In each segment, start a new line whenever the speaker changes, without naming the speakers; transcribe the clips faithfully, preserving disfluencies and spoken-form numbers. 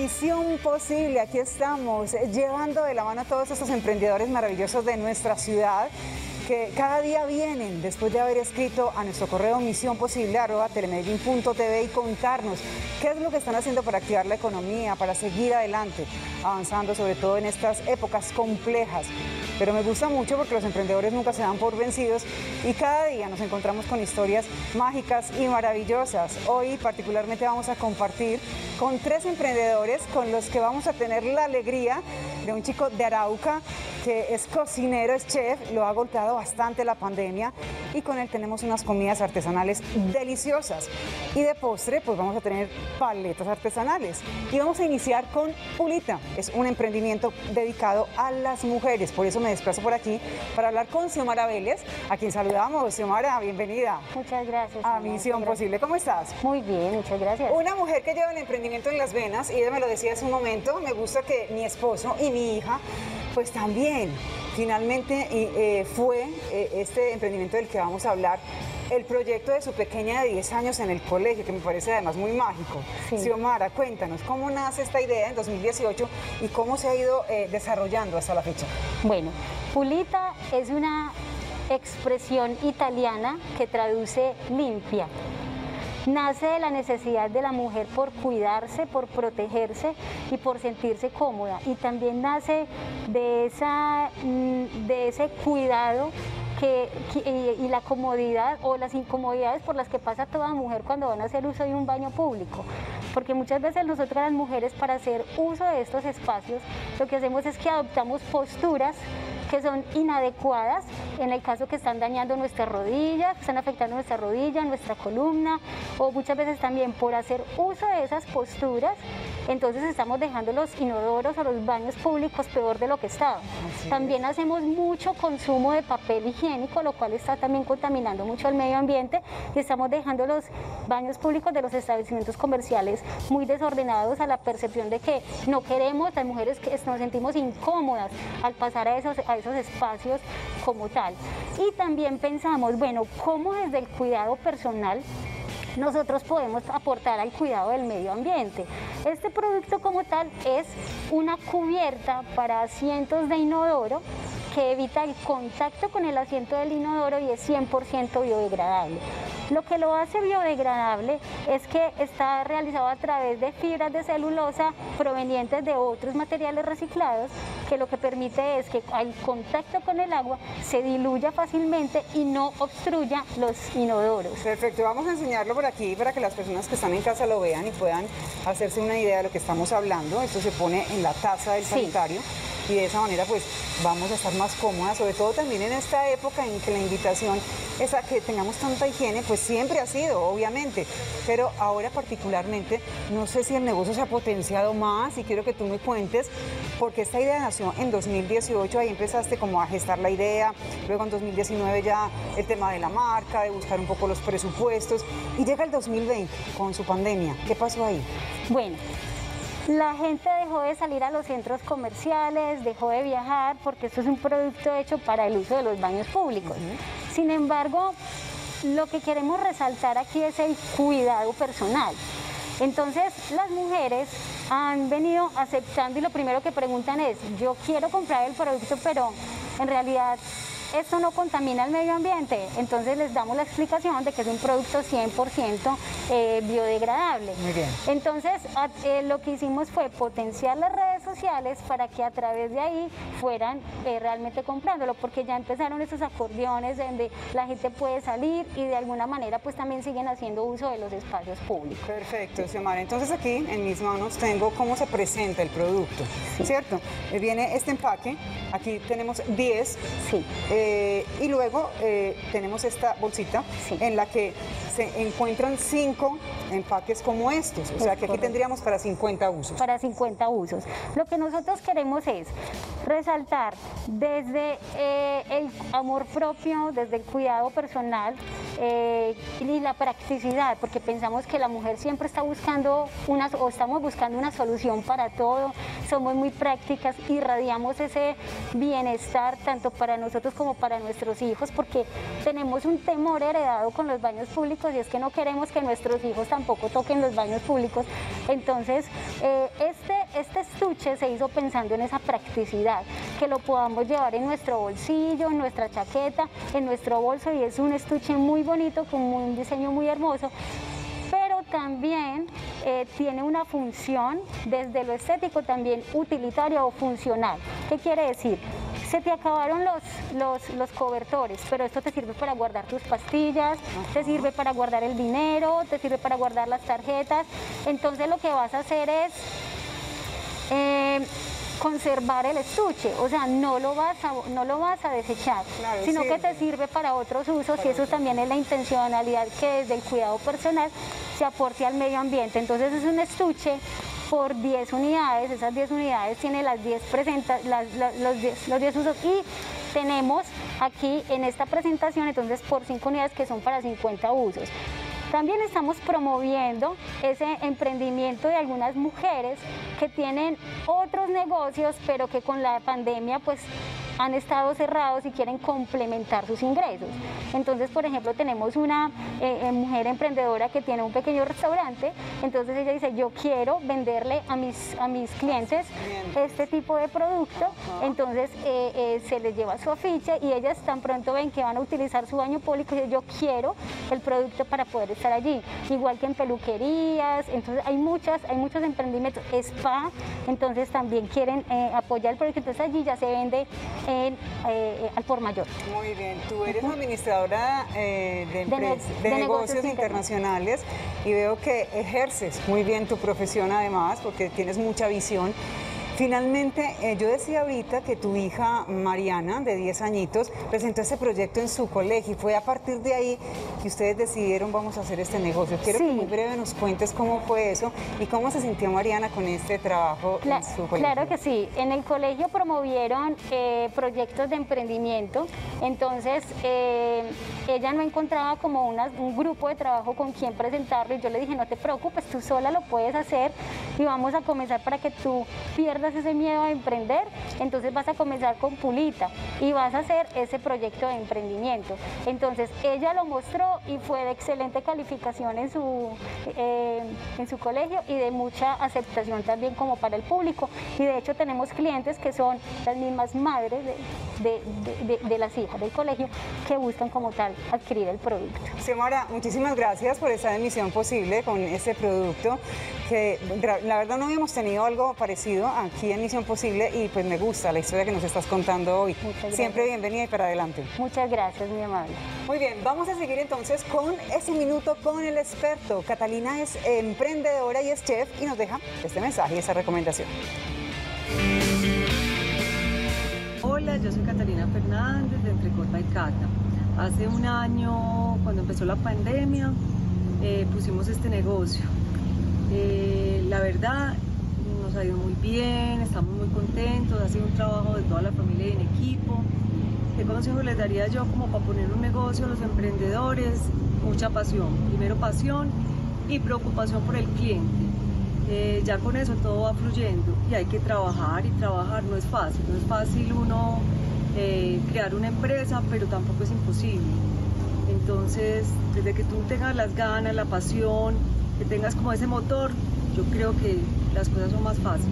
Misión Posible, aquí estamos, llevando de la mano a todos estos emprendedores maravillosos de nuestra ciudad, que cada día vienen después de haber escrito a nuestro correo misión posible arroba telemedellín punto tv y contarnos qué es lo que están haciendo para activar la economía, para seguir adelante, avanzando sobre todo en estas épocas complejas. Pero me gusta mucho porque los emprendedores nunca se dan por vencidos y cada día nos encontramos con historias mágicas y maravillosas. Hoy particularmente vamos a compartir con tres emprendedores con los que vamos a tener la alegría de un chico de Arauca que es cocinero, es chef, lo ha golpeado bastante la pandemia y con él tenemos unas comidas artesanales deliciosas. Y de postre pues vamos a tener paletas artesanales y vamos a iniciar con Pulita. Es un emprendimiento dedicado a las mujeres, por eso me desplazo por aquí para hablar con Xiomara Vélez, a quien saludamos. Xiomara, bienvenida.
Muchas gracias.
A Misión Posible, ¿cómo estás?
Muy bien, muchas gracias.
Una mujer que lleva el emprendimiento en las venas, y ella me lo decía hace un momento, me gusta que mi esposo y mi hija pues también, finalmente eh, fue eh, este emprendimiento del que vamos a hablar, el proyecto de su pequeña de diez años en el colegio, que me parece además muy mágico. Sí. Xiomara, cuéntanos, ¿cómo nace esta idea en dos mil dieciocho y cómo se ha ido eh, desarrollando hasta la fecha?
Bueno, Pulita es una expresión italiana que traduce limpia. Nace de la necesidad de la mujer por cuidarse, por protegerse y por sentirse cómoda. Y también nace de, esa, de ese cuidado que, que, y la comodidad o las incomodidades por las que pasa toda mujer cuando van a hacer uso de un baño público. Porque muchas veces nosotras las mujeres, para hacer uso de estos espacios, lo que hacemos es que adoptamos posturas que son inadecuadas, en el caso que están dañando nuestras rodillas, que están afectando nuestra rodilla, nuestra columna, o muchas veces también por hacer uso de esas posturas, entonces estamos dejando los inodoros o los baños públicos peor de lo que estaban. También hacemos mucho consumo de papel higiénico, lo cual está también contaminando mucho el medio ambiente, y estamos dejando los baños públicos de los establecimientos comerciales muy desordenados, a la percepción de que no queremos, las mujeres que nos sentimos incómodas al pasar a esos, a esos espacios como tal. Y también pensamos, bueno, ¿cómo desde el cuidado personal nosotros podemos aportar al cuidado del medio ambiente? Este producto como tal es una cubierta para asientos de inodoro que evita el contacto con el asiento del inodoro y es cien por ciento biodegradable. Lo que lo hace biodegradable es que está realizado a través de fibras de celulosa provenientes de otros materiales reciclados, que lo que permite es que al contacto con el agua se diluya fácilmente y no obstruya los inodoros.
Perfecto, vamos a enseñarlo por aquí para que las personas que están en casa lo vean y puedan hacerse una idea de lo que estamos hablando. Esto se pone en la taza del sanitario. Sí. Y de esa manera pues vamos a estar más cómodas, sobre todo también en esta época en que la invitación es a que tengamos tanta higiene, pues siempre ha sido, obviamente, pero ahora particularmente no sé si el negocio se ha potenciado más y quiero que tú me cuentes, porque esta idea nació en dos mil dieciocho, ahí empezaste como a gestar la idea, luego en dos mil diecinueve ya el tema de la marca, de buscar un poco los presupuestos, y llega el dos mil veinte con su pandemia. ¿Qué pasó ahí?
Bueno, la gente dejó de salir a los centros comerciales, dejó de viajar, porque esto es un producto hecho para el uso de los baños públicos. Uh-huh. Sin embargo, lo que queremos resaltar aquí es el cuidado personal. Entonces, las mujeres han venido aceptando y lo primero que preguntan es, yo quiero comprar el producto, pero en realidad esto no contamina el medio ambiente. Entonces les damos la explicación de que es un producto cien por ciento eh, biodegradable.
Muy bien.
Entonces a, eh, lo que hicimos fue potenciar las redes sociales para que a través de ahí fueran eh, realmente comprándolo, porque ya empezaron esos acordeones donde la gente puede salir y de alguna manera pues también siguen haciendo uso de los espacios públicos.
Perfecto, Xiomara. Entonces aquí en mis manos tengo cómo se presenta el producto, sí. ¿Cierto? Eh, viene este empaque, aquí tenemos diez.
Sí.
Eh, y luego eh, tenemos esta bolsita, sí, en la que se encuentran cinco empaques como estos, o es sea que correcto. Aquí tendríamos para cincuenta usos.
Para cincuenta usos. Lo que nosotros queremos es resaltar desde eh, el amor propio, desde el cuidado personal eh, y la practicidad, porque pensamos que la mujer siempre está buscando una, o estamos buscando una solución para todo, somos muy prácticas, irradiamos ese bienestar tanto para nosotros como para nuestros hijos, porque tenemos un temor heredado con los baños públicos y es que no queremos que nuestros hijos tampoco toquen los baños públicos. Entonces, eh, este este estuche se hizo pensando en esa practicidad, que lo podamos llevar en nuestro bolsillo, en nuestra chaqueta, en nuestro bolso, y es un estuche muy bonito con un diseño muy hermoso. Pero también eh, tiene una función desde lo estético también utilitaria o funcional. ¿Qué quiere decir? Se te acabaron los, los, los cobertores, pero esto te sirve para guardar tus pastillas, uh-huh. te sirve para guardar el dinero, te sirve para guardar las tarjetas. Entonces lo que vas a hacer es eh, conservar el estuche, o sea, no lo vas a, no lo vas a desechar, claro, sino sirve. que te sirve para otros usos, para y eso también es la intencionalidad que desde el cuidado personal se aporte al medio ambiente. Entonces es un estuche por diez unidades, esas diez unidades tiene las diez presenta, las, las, los, diez, los diez usos, y tenemos aquí en esta presentación entonces por cinco unidades que son para cincuenta usos. También estamos promoviendo ese emprendimiento de algunas mujeres que tienen otros negocios, pero que con la pandemia pues han estado cerrados y quieren complementar sus ingresos. Entonces, por ejemplo, tenemos una eh, mujer emprendedora que tiene un pequeño restaurante, entonces ella dice, yo quiero venderle a mis, a mis clientes este tipo de producto, entonces eh, eh, se les lleva su afiche y ellas tan pronto ven que van a utilizar su baño público, y yo quiero el producto para poder estar allí, igual que en peluquerías. Entonces hay muchas, hay muchos emprendimientos, spa, entonces también quieren eh, apoyar el proyecto, entonces allí ya se vende En, eh, al por mayor.
Muy bien, tú eres uh-huh. administradora eh, de, de, ne de, de negocios, negocios internacionales, y veo que ejerces muy bien tu profesión además, porque tienes mucha visión. Finalmente, eh, yo decía ahorita que tu hija Mariana, de diez añitos, presentó este proyecto en su colegio, y fue a partir de ahí que ustedes decidieron vamos a hacer este negocio. Quiero sí. que muy breve nos cuentes cómo fue eso y cómo se sintió Mariana con este trabajo Cla en su colegio.
Claro que sí, en el colegio promovieron eh, proyectos de emprendimiento, entonces eh, ella no encontraba como una, un grupo de trabajo con quien presentarlo, y yo le dije, no te preocupes, tú sola lo puedes hacer y vamos a comenzar para que tú pierdas ese miedo a emprender. Entonces vas a comenzar con Pulita y vas a hacer ese proyecto de emprendimiento. Entonces ella lo mostró y fue de excelente calificación en su, eh, en su colegio, y de mucha aceptación también como para el público, y de hecho tenemos clientes que son las mismas madres de, de, de, de, de las hijas del colegio que buscan como tal adquirir el producto.
Xiomara, muchísimas gracias por esta emisión posible con este producto, que la verdad no habíamos tenido algo parecido aquí en Misión Posible, y pues me gusta la historia que nos estás contando hoy. Siempre bienvenida y para adelante.
Muchas gracias, muy amable.
Muy bien, vamos a seguir entonces con ese minuto con el experto. Catalina es emprendedora y es chef, y nos deja este mensaje y esa recomendación.
Hola, yo soy Catalina Fernández de Entrecota y Cata. Hace un año, cuando empezó la pandemia, eh, pusimos este negocio. Eh, la verdad, nos ha ido muy bien, estamos muy contentos, ha sido un trabajo de toda la familia y en equipo. ¿Qué consejo les daría yo como para poner un negocio a los emprendedores? Mucha pasión, primero pasión y preocupación por el cliente. Eh, ya con eso todo va fluyendo, y hay que trabajar y trabajar, no es fácil, no es fácil uno eh, crear una empresa, pero tampoco es imposible. Entonces, desde que tú tengas las ganas, la pasión, que tengas como ese motor, yo creo que las cosas son más fáciles.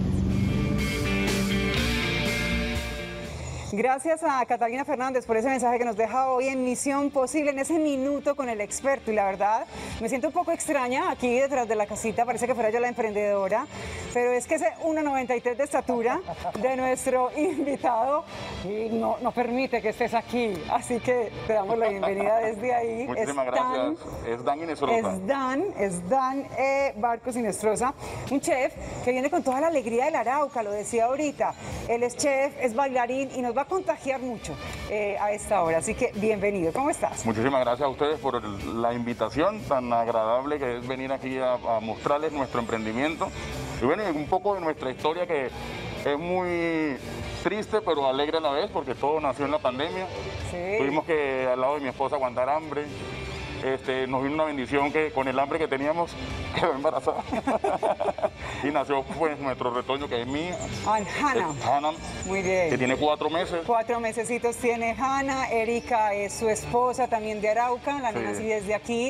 Gracias a Catalina Fernández por ese mensaje que nos deja hoy en Misión Posible, en ese minuto con el experto. Y la verdad, me siento un poco extraña aquí detrás de la casita, parece que fuera yo la emprendedora, pero es que ese uno noventa y tres de estatura de nuestro invitado no, no permite que estés aquí, así que te damos la bienvenida desde ahí.
Muchísimas es gracias. Dan, es Dan Inestrosa.
Es Dan, es Dan eh, Barcos Inestrosa, un chef que viene con toda la alegría del Arauca, lo decía ahorita. Él es chef, es bailarín y nos va a contagiar mucho eh, a esta hora, así que bienvenido. ¿Cómo estás?
Muchísimas gracias a ustedes por la invitación tan agradable que es venir aquí a, a mostrarles nuestro emprendimiento y bueno, un poco de nuestra historia, que es muy triste pero alegre a la vez, porque todo nació en la pandemia. Sí. Tuvimos que al lado de mi esposa aguantar hambre. Este, nos vino una bendición que con el hambre que teníamos quedó embarazada y nació pues nuestro retoño, que es mía.
Ah, Hannah.
Hannah.
Muy bien.
Que tiene cuatro meses.
Cuatro mesecitos tiene Hannah. Erika es su esposa, también de Arauca, la sí. nací desde aquí.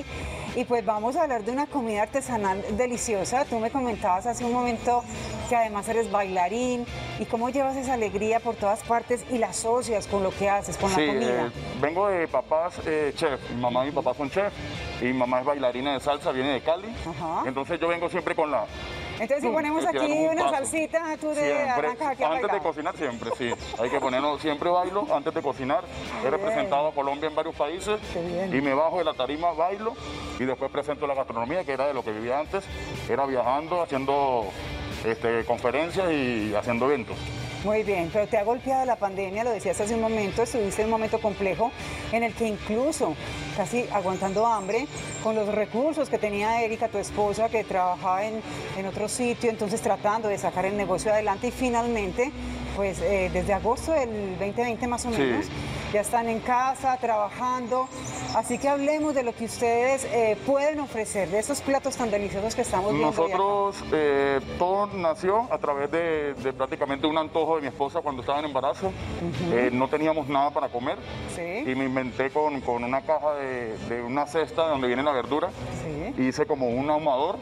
Y pues vamos a hablar de una comida artesanal deliciosa. Tú me comentabas hace un momento que además eres bailarín. ¿Y cómo llevas esa alegría por todas partes y la asocias con lo que haces, con
sí,
la comida?
Eh, vengo de papás eh, chef. Mi mamá y mi papá son chef. Y mi mamá es bailarina de salsa, viene de Cali.
Ajá.
Entonces yo vengo siempre con la...
Entonces si ponemos
el
aquí
tirarnos un
una
paso.
salsita, tú de
Siempre,
arrancas aquí a
antes de
bailar.
cocinar siempre, sí. Hay que ponernos, siempre bailo antes de cocinar. He representado a Colombia en varios países
Qué bien.
y me bajo de la tarima, bailo y después presento la gastronomía, que era de lo que vivía antes. Era viajando, haciendo este, conferencias y haciendo eventos.
Muy bien, pero te ha golpeado la pandemia, lo decías hace un momento, estuviste en un momento complejo en el que incluso casi aguantando hambre con los recursos que tenía Erika, tu esposa, que trabajaba en, en otro sitio, entonces tratando de sacar el negocio adelante y finalmente, pues eh, desde agosto del veinte veinte más o menos,
Sí.
ya están en casa, trabajando, así que hablemos de lo que ustedes eh, pueden ofrecer, de esos platos tan deliciosos que estamos viendo hoy acá.
Nosotros, eh, todo nació a través de, de prácticamente un antojo de mi esposa cuando estaba en embarazo. Eh, no teníamos nada para comer
Sí.
y me inventé con, con una caja de, de una cesta donde viene la verdura.
Sí.
Hice como un ahumador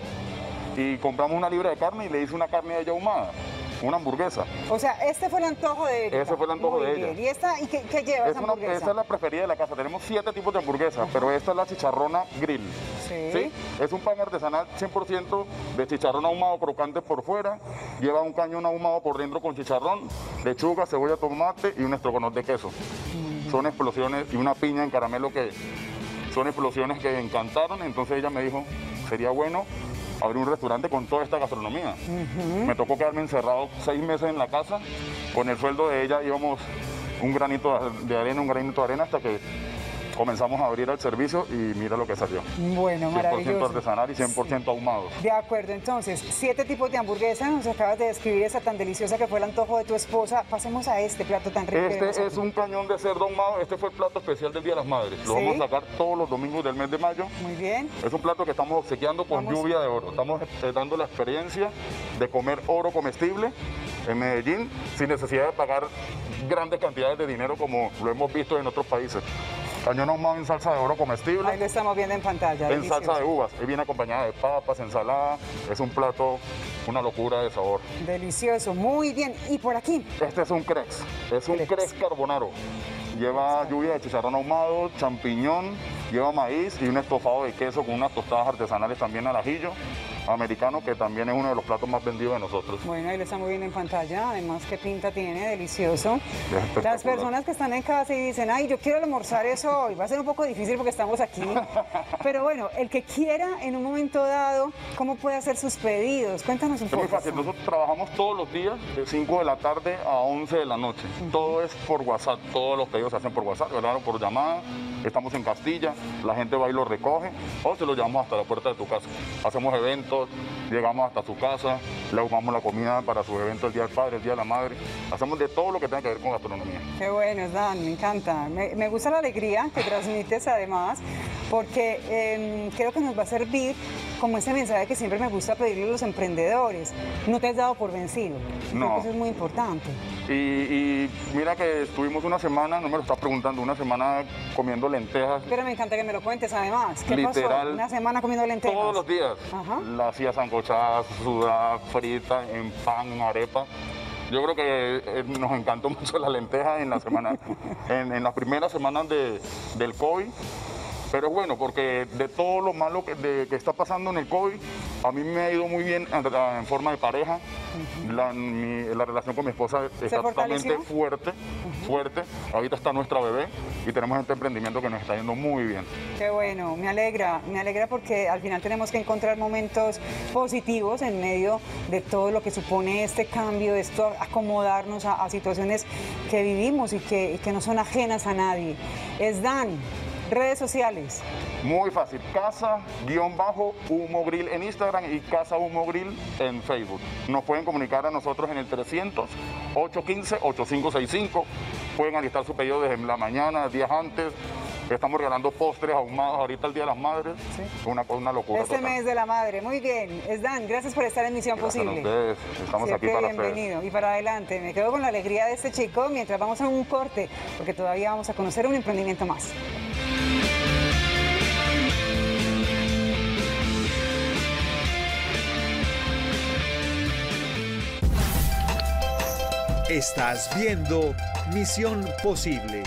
y compramos una libra de carne y le hice una carne de ella ahumada, una hamburguesa.
O sea, este fue el antojo de Erika.
Ese fue el antojo
Muy
de
bien.
ella.
¿Y esta, y qué, qué lleva
Es
esa
una,
hamburguesa?
esa es la preferida de la casa. Tenemos siete tipos de hamburguesas, pero esta es la chicharrona grill.
Sí.
Es un pan artesanal cien por ciento de chicharrón ahumado crocante por fuera. Lleva un cañón ahumado por dentro con chicharrón, lechuga, cebolla, tomate y un estrogonoff de queso. Son explosiones y una piña en caramelo que son explosiones que encantaron. Entonces ella me dijo, sería bueno abrir un restaurante con toda esta gastronomía. Me tocó quedarme encerrado seis meses en la casa. Con el sueldo de ella íbamos un granito de arena, un granito de arena hasta que comenzamos a abrir el servicio y mira lo que salió.
Bueno,
cien por ciento
maravilloso.
artesanal y cien por ciento ahumados.
De acuerdo, entonces, siete tipos de hamburguesas, nos acabas de describir esa tan deliciosa que fue el antojo de tu esposa. Pasemos a este plato tan rico. que vemos
Este
aquí.
es un cañón de cerdo ahumado. Este fue el plato especial del Día de las Madres. Lo
Sí.
vamos a sacar todos los domingos del mes de mayo.
Muy bien.
Es un plato que estamos obsequiando con
Vamos.
lluvia de oro. Estamos eh, dando la experiencia de comer oro comestible en Medellín sin necesidad de pagar grandes cantidades de dinero como lo hemos visto en otros países. Cañón ahumado en salsa de oro comestible.
Ahí lo estamos viendo en pantalla.
En
delicioso.
salsa de uvas, y viene acompañada de papas, ensalada, es un plato, una locura de sabor.
Delicioso, muy bien. Y por aquí,
Este es un crex, es un
Crex.
crex carbonaro. Lleva lluvia de chicharrón ahumado, champiñón, lleva maíz y un estofado de queso con unas tostadas artesanales también al ajillo americano, que también es uno de los platos más vendidos de nosotros.
bueno, ahí lo estamos viendo en pantalla. Además, qué pinta tiene, delicioso.
espectacular.
Las personas que están en casa y dicen, ay, yo quiero almorzar eso hoy, va a ser un poco difícil porque estamos aquí. Pero bueno, el que quiera en un momento dado, ¿cómo puede hacer sus pedidos? Cuéntanos un
Es muy
poco.
fácil, nosotros trabajamos todos los días de cinco de la tarde a once de la noche. Todo es por WhatsApp, todos los pedidos se hacen por WhatsApp, ¿verdad? Por llamada. Estamos en Castilla, la gente va y lo recoge o se lo llevamos hasta la puerta de tu casa. Hacemos eventos, llegamos hasta su casa, le ahumamos la comida para sus eventos, el Día del Padre, el Día de la Madre. Hacemos de todo lo que tenga que ver con gastronomía.
Qué bueno, Dan, me encanta. Me, me gusta la alegría que transmites además, porque eh, creo que nos va a servir como ese mensaje que siempre me gusta pedirle a los emprendedores. No te has dado por vencido. Creo
No.
que eso es muy importante.
Y, y mira que estuvimos una semana, no me lo estás preguntando, una semana comiendo lentejas.
Pero me encanta que me lo cuentes además. ¿Qué
Literal,
pasó? Una semana comiendo lentejas.
Todos los días.
Ajá.
La hacía sancochada, sudada, frita, en pan, en arepa. Yo creo que eh, nos encantó mucho la lenteja en la semana, en, en las primeras semanas de, del COVID. Pero es bueno, porque de todo lo malo que, de- que está pasando en el COVID, a mí me ha ido muy bien en, en forma de pareja. La, mi- la relación con mi esposa está
fortaleció?
totalmente fuerte, fuerte. Ahorita está nuestra bebé y tenemos este emprendimiento que nos está yendo muy bien.
Qué bueno, me alegra, me alegra porque al final tenemos que encontrar momentos positivos en medio de todo lo que supone este cambio, esto acomodarnos a, a situaciones que vivimos y que, y que no son ajenas a nadie. Es Dan, redes sociales.
Muy fácil, Casa guión bajo Humo Grill en Instagram y Casa Humo Grill en Facebook. Nos pueden comunicar a nosotros en el trescientos, ocho uno cinco, ocho cinco seis cinco. Pueden alistar su pedido desde la mañana, días antes. Estamos regalando postres ahumados ahorita el Día de las Madres.
Sí.
Una, una locura
Este
total.
mes de la madre, muy bien. Es Dan, gracias por estar en Misión
Gracias a
Posible.
ustedes. Estamos
Siempre
aquí para
bienvenido y para adelante. Me quedo con la alegría de este chico mientras vamos a un corte, porque todavía vamos a conocer un emprendimiento más.
Estás viendo Misión Posible.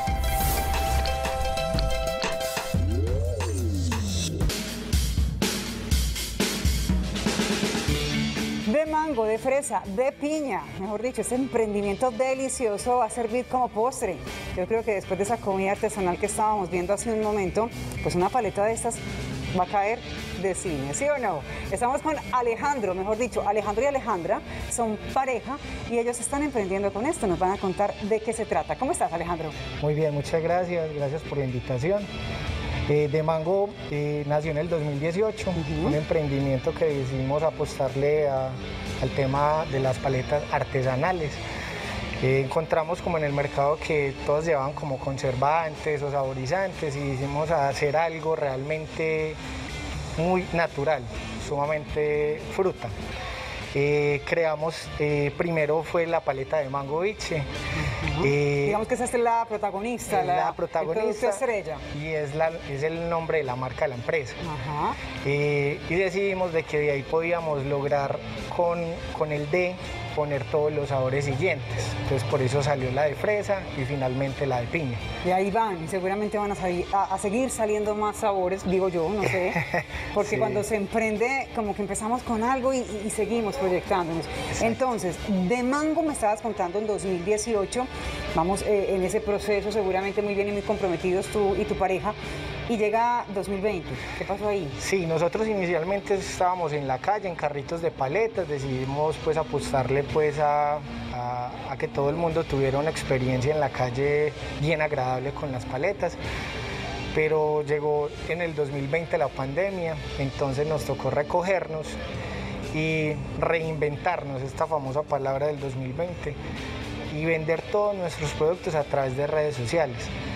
De mango, de fresa, de piña, mejor dicho, este emprendimiento delicioso va a servir como postre. Yo creo que después de esa comida artesanal que estábamos viendo hace un momento, pues una paleta de estas va a caer de cine, ¿sí o no? Estamos con Alejandro, mejor dicho, Alejandro y Alejandra son pareja y ellos están emprendiendo con esto. Nos van a contar de qué se trata. ¿Cómo estás, Alejandro?
Muy bien, muchas gracias, gracias por la invitación. Eh, de Mango eh, nació en el dos mil dieciocho, uh-huh. un emprendimiento que decidimos apostarle a, al tema de las paletas artesanales. Eh, encontramos como en el mercado que todos llevaban como conservantes o saborizantes y decidimos hacer algo realmente muy natural, sumamente fruta. Eh, creamos, eh, primero fue la paleta de mango biche.
Uh-huh. eh, Digamos que esa es la protagonista,
la,
la
protagonista
el estrella.
Y es, la, es el nombre de la marca de la empresa.
Uh-huh.
eh, y decidimos de que de ahí podíamos lograr con, con el D poner todos los sabores siguientes. Entonces por eso salió la de fresa y finalmente la de piña.
Y ahí van, y seguramente van a, salir, a, a seguir saliendo más sabores, digo yo, no sé, porque sí. Cuando se emprende, como que empezamos con algo y, y seguimos proyectándonos. Exacto. Entonces, de mango me estabas contando en dos mil dieciocho, vamos eh, en ese proceso seguramente muy bien y muy comprometidos tú y tu pareja, y llega dos mil veinte, ¿qué pasó ahí?
Sí, nosotros inicialmente estábamos en la calle, en carritos de paletas, decidimos pues apostarle pues a, a, a que todo el mundo tuviera una experiencia en la calle bien agradable con las paletas, pero llegó en el dos mil veinte la pandemia, entonces nos tocó recogernos y reinventarnos, esta famosa palabra del dos mil veinte, y vender todos nuestros productos a través de redes sociales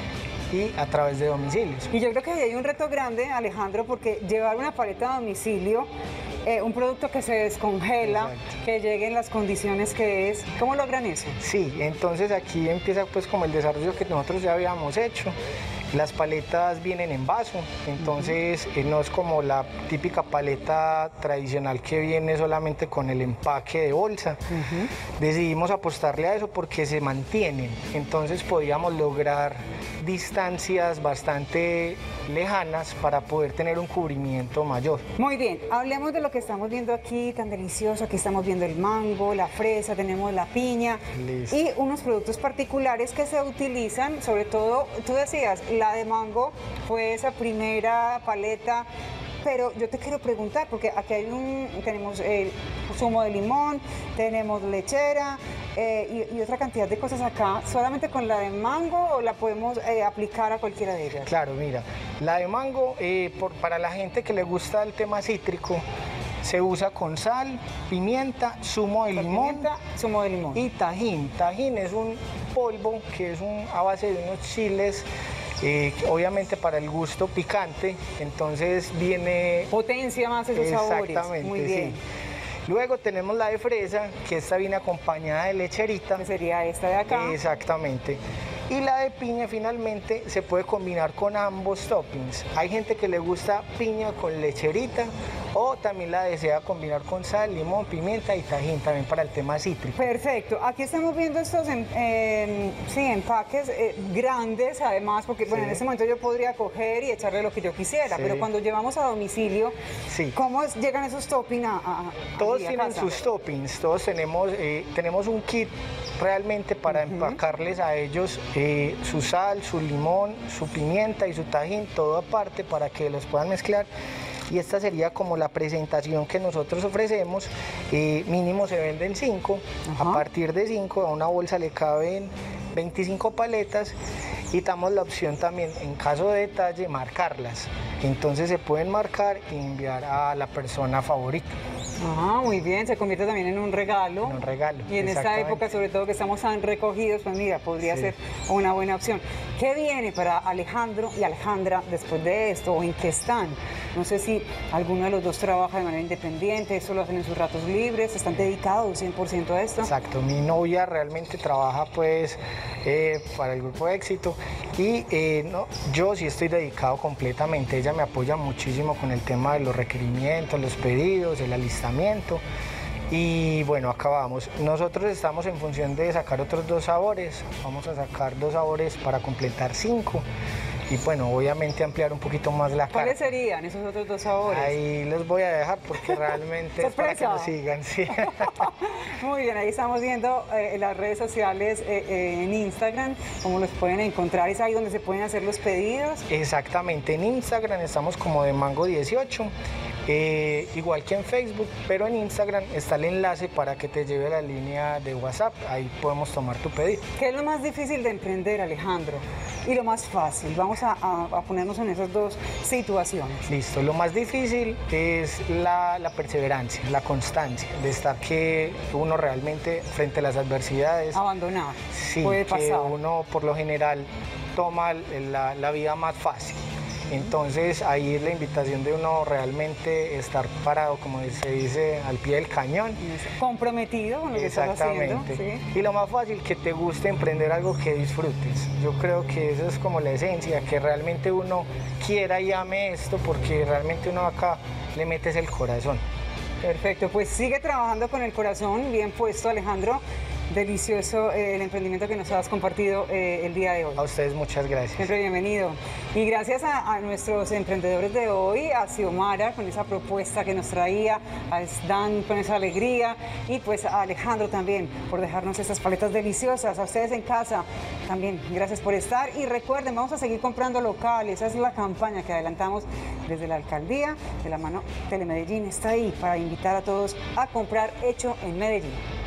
y a través de domicilios.
Y yo creo que hay un reto grande, Alejandro, porque llevar una paleta a domicilio, eh, un producto que se descongela, exacto, que llegue en las condiciones que es, ¿cómo logran eso?
Sí, entonces aquí empieza pues como el desarrollo que nosotros ya habíamos hecho. Las paletas vienen en vaso, entonces uh-huh. eh, no es como la típica paleta tradicional que viene solamente con el empaque de bolsa. Uh-huh. Decidimos apostarle a eso porque se mantienen, entonces podíamos lograr distancias bastante lejanas para poder tener un cubrimiento mayor.
Muy bien, hablemos de lo que estamos viendo aquí, tan delicioso. Aquí estamos viendo el mango, la fresa, tenemos la piña. Listo. Y unos productos particulares que se utilizan, sobre todo, tú decías, la de mango fue esa primera paleta, pero yo te quiero preguntar, porque aquí hay un, tenemos el zumo de limón, tenemos lechera eh, y, y otra cantidad de cosas acá. ¿Solamente con la de mango o la podemos eh, aplicar a cualquiera de ellas?
Claro, mira, la de mango, eh, por, para la gente que le gusta el tema cítrico, se usa con sal, pimienta, zumo de limón,
pimienta, zumo de limón
y tajín. Tajín es un polvo que es un, a base de unos chiles, eh, obviamente para el gusto picante, entonces viene...
Potencia más esos sabores.
Exactamente,
muy bien.
Sí. Luego tenemos la de fresa, que esta viene acompañada de lecherita.
Que sería esta de acá.
Exactamente. Y la de piña finalmente se puede combinar con ambos toppings. Hay gente que le gusta piña con lecherita o también la desea combinar con sal, limón, pimienta y tajín también para el tema cítrico.
Perfecto. Aquí estamos viendo estos en, eh, sí, empaques eh, grandes además, porque bueno, sí, en este momento yo podría coger y echarle lo que yo quisiera, sí, pero cuando llevamos a domicilio, sí, ¿cómo es, llegan esos toppings a, a, a
Todos
a
tienen
casa?
Sus toppings, todos tenemos, eh, tenemos un kit realmente para uh-huh. empacarles a ellos eh, su sal, su limón, su pimienta y su tajín, todo aparte para que los puedan mezclar. Y esta sería como la presentación que nosotros ofrecemos. Eh, mínimo se venden cinco, uh-huh. a partir de cinco a una bolsa le caben veinticinco paletas y damos la opción también, en caso de detalle, marcarlas. Entonces se pueden marcar y enviar a la persona favorita.
Ah, muy bien, se convierte también en un regalo.
En un regalo.
Y en esta época, sobre todo que estamos tan recogidos, pues mira, podría sí. ser una buena opción. ¿Qué viene para Alejandro y Alejandra después de esto? ¿O en qué están? No sé si alguno de los dos trabaja de manera independiente, eso lo hacen en sus ratos libres, están dedicados cien por ciento a esto.
Exacto, mi novia realmente trabaja pues eh, para el Grupo Éxito y eh, no, yo sí estoy dedicado completamente. Ella me apoya muchísimo con el tema de los requerimientos, los pedidos, el alistamiento Y bueno, acabamos. Nosotros estamos en función de sacar otros dos sabores. Vamos a sacar dos sabores para completar cinco. Y bueno, obviamente ampliar un poquito más la carta.
¿Cuáles serían esos otros dos sabores?
Ahí los voy a dejar porque realmente es para que nos sigan, sí.
Muy bien, ahí estamos viendo eh, las redes sociales eh, eh, en Instagram, cómo los pueden encontrar, es ahí donde se pueden hacer los pedidos.
Exactamente, en Instagram estamos como de Mango dieciocho. Eh, igual que en Facebook, pero en Instagram está el enlace para que te lleve a la línea de WhatsApp, ahí podemos tomar tu pedido.
¿Qué es lo más difícil de emprender, Alejandro? Y lo más fácil, vamos a, a, a ponernos en esas dos situaciones.
Listo, lo más difícil es la, la perseverancia, la constancia, de estar que uno realmente frente a las adversidades...
Abandonar,
sí,
puede
que
pasar.
uno por lo general toma la, la vida más fácil. Entonces ahí es la invitación de uno realmente estar parado, como se dice, al pie del cañón.
Comprometido con lo que estás haciendo.
Exactamente.
¿Sí?
Y lo más fácil, que te guste emprender algo que disfrutes. Yo creo que eso es como la esencia, que realmente uno quiera y ame esto, porque realmente uno acá le metes el corazón.
Perfecto, pues sigue trabajando con el corazón bien puesto, Alejandro. Delicioso eh, el emprendimiento que nos has compartido eh, el día de hoy.
A ustedes muchas gracias.
Siempre bienvenido. Y gracias a, a nuestros emprendedores de hoy, a Xiomara con esa propuesta que nos traía, a Dan con esa alegría y pues a Alejandro también por dejarnos estas paletas deliciosas. A ustedes en casa también, gracias por estar. Y recuerden, vamos a seguir comprando local. Esa es la campaña que adelantamos desde la alcaldía. De la mano Telemedellín está ahí para invitar a todos a comprar hecho en Medellín.